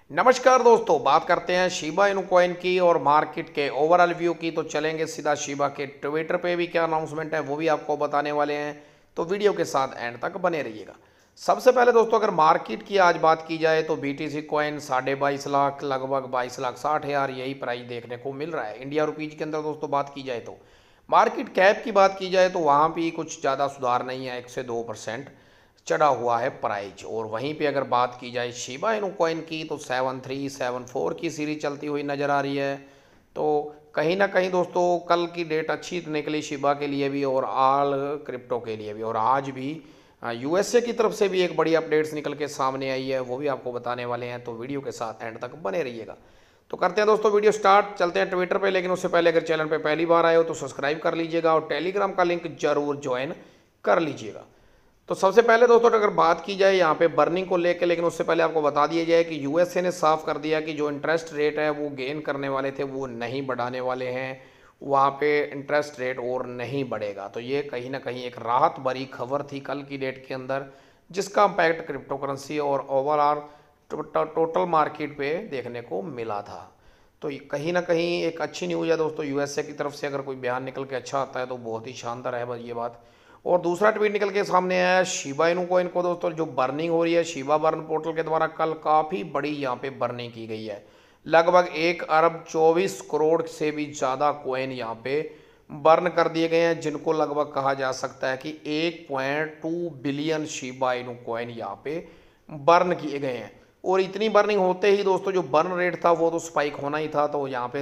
नमस्कार दोस्तों, बात करते हैं शिबा इनू कॉइन की और मार्केट के ओवरऑल व्यू की। तो चलेंगे सीधा शिबा के ट्विटर पे भी क्या अनाउंसमेंट है वो भी आपको बताने वाले हैं, तो वीडियो के साथ एंड तक बने रहिएगा। सबसे पहले दोस्तों, अगर मार्केट की आज बात की जाए तो बीटीसी कॉइन 22.5 लाख, लगभग 22,60,000 यही प्राइस देखने को मिल रहा है इंडिया रुपीज के अंदर। दोस्तों बात की जाए तो मार्केट कैप की बात की जाए तो वहाँ भी कुछ ज़्यादा सुधार नहीं है, 1 से 2% चढ़ा हुआ है प्राइस। और वहीं पे अगर बात की जाए शिबा इनू कॉइन की तो 7374 की सीरीज चलती हुई नज़र आ रही है। तो कहीं ना कहीं दोस्तों कल की डेट अच्छी निकली शिबा के लिए भी और आल क्रिप्टो के लिए भी, और आज भी यूएसए की तरफ से भी एक बड़ी अपडेट्स निकल के सामने आई है, वो भी आपको बताने वाले हैं। तो वीडियो के साथ एंड तक बने रहिएगा। तो करते हैं दोस्तों वीडियो स्टार्ट, चलते हैं ट्विटर पे। लेकिन उससे पहले अगर चैनल पे पहली बार आए हो तो सब्सक्राइब कर लीजिएगा और टेलीग्राम का लिंक जरूर ज्वाइन कर लीजिएगा। तो सबसे पहले दोस्तों अगर बात की जाए यहाँ पे बर्निंग को लेकर, लेकिन उससे पहले आपको बता दिया जाए कि यूएसए ने साफ कर दिया कि जो इंटरेस्ट रेट है वो गेन करने वाले थे वो नहीं बढ़ाने वाले हैं, वहाँ पे इंटरेस्ट रेट और नहीं बढ़ेगा। तो ये कहीं ना कहीं एक राहत भरी खबर थी कल की डेट के अंदर, जिसका इम्पैक्ट क्रिप्टो करेंसी और ओवरऑल टोटल मार्केट पे देखने को मिला था। तो कहीं ना कहीं एक अच्छी न्यूज़ है दोस्तों, यूएसए की तरफ से अगर कोई बयान निकल के अच्छा आता है तो बहुत ही शानदार है बस ये बात। और दूसरा ट्वीट निकल के सामने आया शिबा इनू कॉइन को दोस्तों जो बर्निंग हो रही है शिबा बर्न पोर्टल के द्वारा, कल काफ़ी बड़ी यहाँ पे बर्निंग की गई है। लगभग 1 अरब 24 करोड़ से भी ज़्यादा कॉइन यहाँ पे बर्न कर दिए गए हैं, जिनको लगभग कहा जा सकता है कि 1.2 बिलियन शिबा इनू कॉइन यहाँ पे बर्न किए गए हैं। और इतनी बर्निंग होते ही दोस्तों जो बर्न रेट था वो तो स्पाइक होना ही था। तो यहाँ पे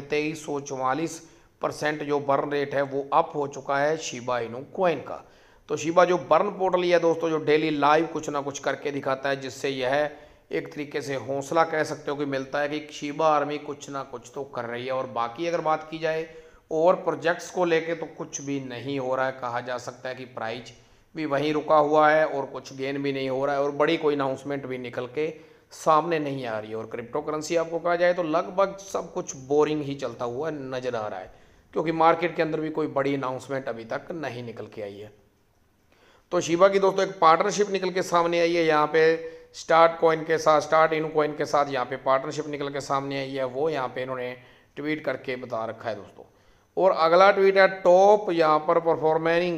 2344% जो बर्न रेट है वो अप हो चुका है शिबा इनू कॉइन का। तो शिबा जो बर्न पोर्टल है दोस्तों जो डेली लाइव कुछ ना कुछ करके दिखाता है, जिससे यह एक तरीके से हौसला कह सकते हो कि मिलता है कि शिबा आर्मी कुछ ना कुछ तो कर रही है। और बाकी अगर बात की जाए और प्रोजेक्ट्स को लेके तो कुछ भी नहीं हो रहा है, कहा जा सकता है कि प्राइस भी वहीं रुका हुआ है और कुछ गेन भी नहीं हो रहा है और बड़ी कोई अनाउंसमेंट भी निकल के सामने नहीं आ रही है। और क्रिप्टो करेंसी आपको कहा जाए तो लगभग सब कुछ बोरिंग ही चलता हुआ नजर आ रहा है, क्योंकि मार्केट के अंदर भी कोई बड़ी अनाउंसमेंट अभी तक नहीं निकल के आई है। तो शिबा की दोस्तों एक पार्टनरशिप निकल के सामने आई है यहाँ पे स्टार्ट कॉइन के साथ, स्टार्ट इनू कॉइन के साथ यहाँ पे पार्टनरशिप निकल के सामने आई है, वो यहाँ पे इन्होंने ट्वीट करके बता रखा है दोस्तों। और अगला ट्वीट है टॉप यहाँ पर परफॉर्मिंग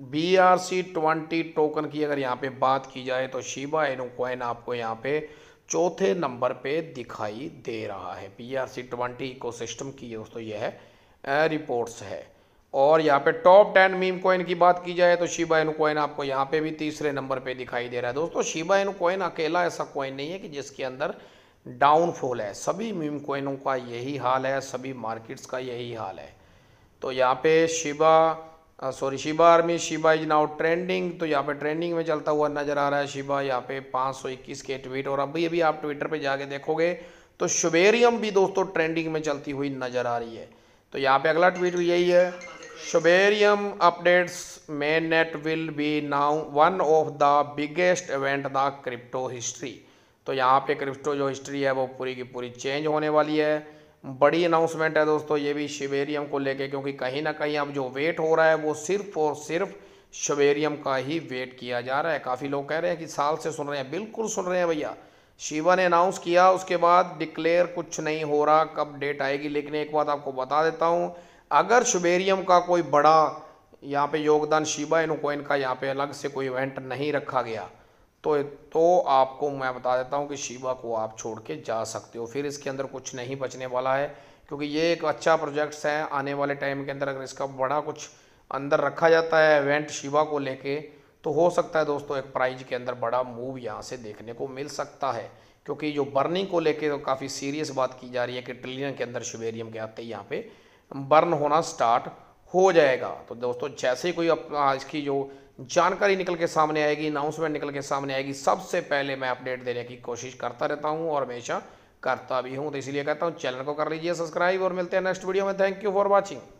BRC20 टोकन की अगर यहाँ पे बात की जाए तो शिबा इनू कॉइन आपको यहाँ पे चौथे नंबर पे दिखाई दे रहा है। BRC20 इकोसिस्टम की दोस्तों यह रिपोर्ट्स है। और यहाँ पे टॉप 10 मीम कॉइन की बात की जाए तो शिबा इनू कॉइन आपको यहाँ पे भी तीसरे नंबर पे दिखाई दे रहा है। दोस्तों शिबा इनू कॉइन अकेला ऐसा कॉइन नहीं है कि जिसके अंदर डाउनफॉल है, सभी मीम कॉइनों का यही हाल है, सभी मार्केट्स का यही हाल है। तो यहाँ पे Shiba army Shiba is now trending, तो यहाँ पे ट्रेंडिंग में चलता हुआ नजर आ रहा है शिबा। यहाँ पे 521 के ट्वीट, और अभी आप ट्विटर पे जाके देखोगे तो शुबेरियम भी दोस्तों ट्रेंडिंग में चलती हुई नजर आ रही है। तो यहाँ पे अगला ट्वीट भी यही है, Shibarium updates main net will be now one of the biggest event the crypto history. तो यहाँ पे क्रिप्टो जो हिस्ट्री है वो पूरी की पूरी चेंज होने वाली है। बड़ी अनाउंसमेंट है दोस्तों ये भी शुबेरियम को लेके, क्योंकि कहीं ना कहीं अब जो वेट हो रहा है वो सिर्फ और सिर्फ शुबेरियम का ही वेट किया जा रहा है। काफ़ी लोग कह रहे हैं कि साल से सुन रहे हैं, बिल्कुल सुन रहे हैं भैया। शिबा ने अनाउंस किया, उसके बाद डिक्लेयर कुछ नहीं हो रहा कब डेट आएगी। लेकिन एक बात आपको बता देता हूँ, अगर शुबेरियम का कोई बड़ा यहाँ पे योगदान शिबा इनू कॉइन का यहाँ पे अलग से कोई इवेंट नहीं रखा गया तो आपको मैं बता देता हूँ कि शिबा को आप छोड़ के जा सकते हो, फिर इसके अंदर कुछ नहीं बचने वाला है। क्योंकि ये एक अच्छा प्रोजेक्ट्स है, आने वाले टाइम के अंदर अगर इसका बड़ा कुछ अंदर रखा जाता है इवेंट शिबा को लेके तो हो सकता है दोस्तों एक प्राइज के अंदर बड़ा मूव यहाँ से देखने को मिल सकता है। क्योंकि जो बर्निंग को लेके तो काफ़ी सीरियस बात की जा रही है कि ट्रिलियन के अंदर शुबेरियम के आते ही यहाँ पे बर्न होना स्टार्ट हो जाएगा। तो दोस्तों जैसे ही कोई इसकी जो जानकारी निकल के सामने आएगी, अनाउंसमेंट निकल के सामने आएगी, सबसे पहले मैं अपडेट देने की कोशिश करता रहता हूँ और हमेशा करता भी हूँ। तो इसलिए कहता हूँ चैनल को कर लीजिए सब्सक्राइब और मिलते हैं नेक्स्ट वीडियो में। Thank you for watching.